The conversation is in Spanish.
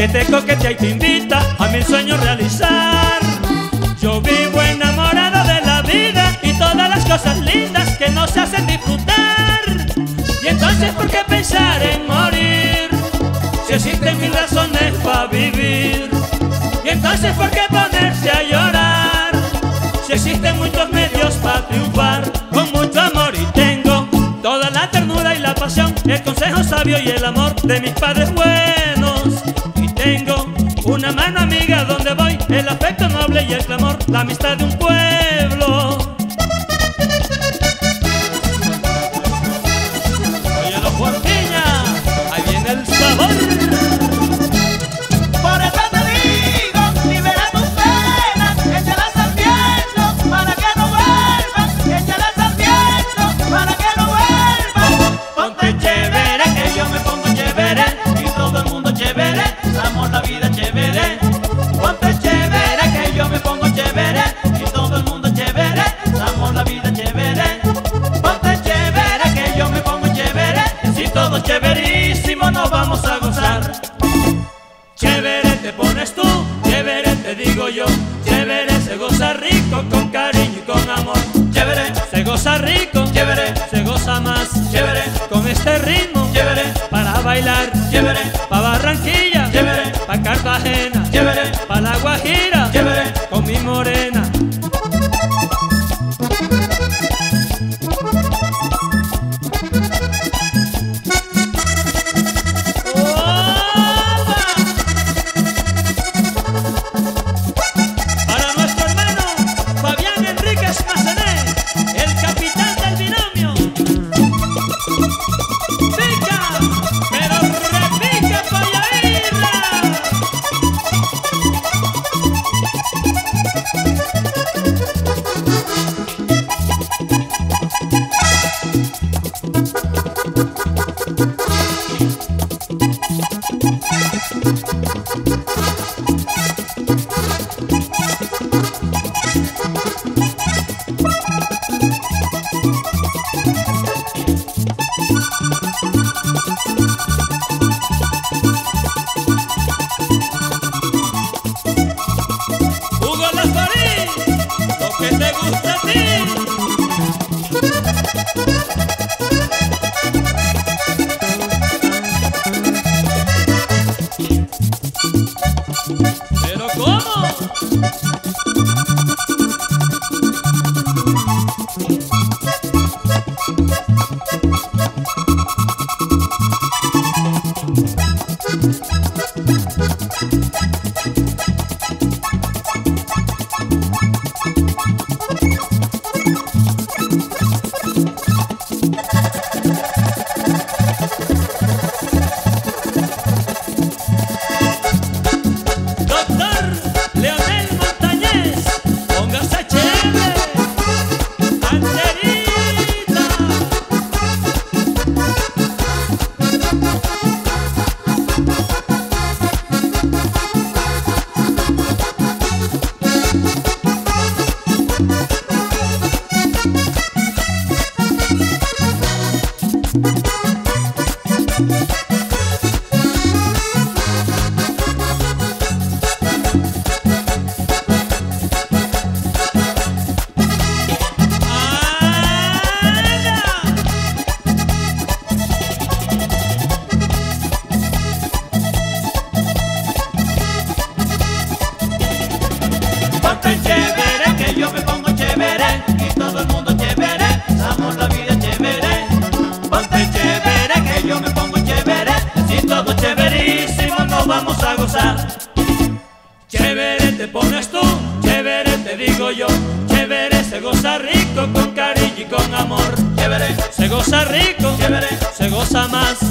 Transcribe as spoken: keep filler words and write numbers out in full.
que te coquetea y te invita a mil sueños realizar. Yo vivo enamorado de la vida y todas las cosas lindas que nos hacen disfrutar. Y entonces, ¿por qué pensar en morir si existen mil razones para vivir? Y entonces, ¿por qué ponerse a llorar si existen muchos medios para triunfar? Con mucho amor y tengo toda la ternura y la pasión, el consejo sabio y el amor de mis padres buenos. Y tengo una mano amiga donde voy, el afecto noble y el clamor, la amistad de un pueblo. Óyelo, Porfiña, ahí viene el sabor. Por eso te digo, libera tus penas, échalas al viento para que no vuelvan, échalas al viento para que no vuelvan. Ponte chévere, que yo me pongo chévere y todo el mundo chévere, damos la vida chévere. Ponte chévere, que yo me pongo chévere y todo el mundo chévere, damos la vida chévere. Ponte chévere, que yo me pongo chévere, si todo chéverísimo nos vamos a gozar. Chévere te pones tú, chévere te digo yo, chévere se goza rico con cariño y con amor. Chévere, Se goza rico, chévere, se goza más, chévere, con este ritmo, chévere, para bailar, chévere, pa' Barranquilla, chévere, pa' Cartagena, chévere, pa' La Guajira, chévere. con mi morena. Para nuestro hermano Fabián Enríquez Macené, el capitán del binomio. Pica, pero repica para irla. Hugo Lascarí, lo que te gusta a ti. ¿Pero cómo? Doctor Leonel Montañez, póngase chévere, Anderita. Ponte chévere, que yo me pongo chévere y todo el mundo chévere, damos la vida chévere. Ponte chévere, que yo me pongo chévere, si todo chéverísimo nos vamos a gozar. Chévere te pones tú, chévere te digo yo, chévere se goza rico con cariño y con amor. Chévere, Se goza rico, chévere, se goza más,